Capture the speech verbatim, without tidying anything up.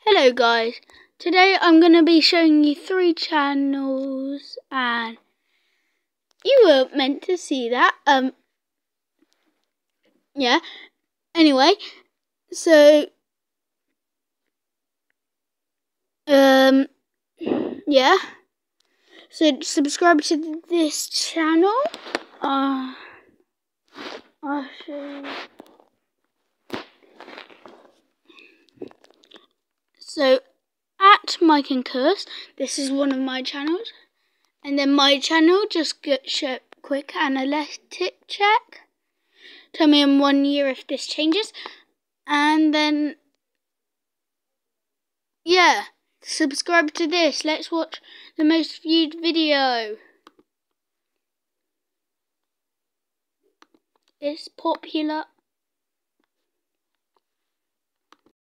Hello guys, today I'm going to be showing you three channels and you were meant to see that, um, yeah, anyway, so, um, yeah, so subscribe to this channel, uh, I'll show you. So, at Mike and Curse, this is one of my channels. And then my channel, just get show quick analytic check. Tell me in one year if this changes. And then, yeah, subscribe to this. Let's watch the most viewed video. It's popular.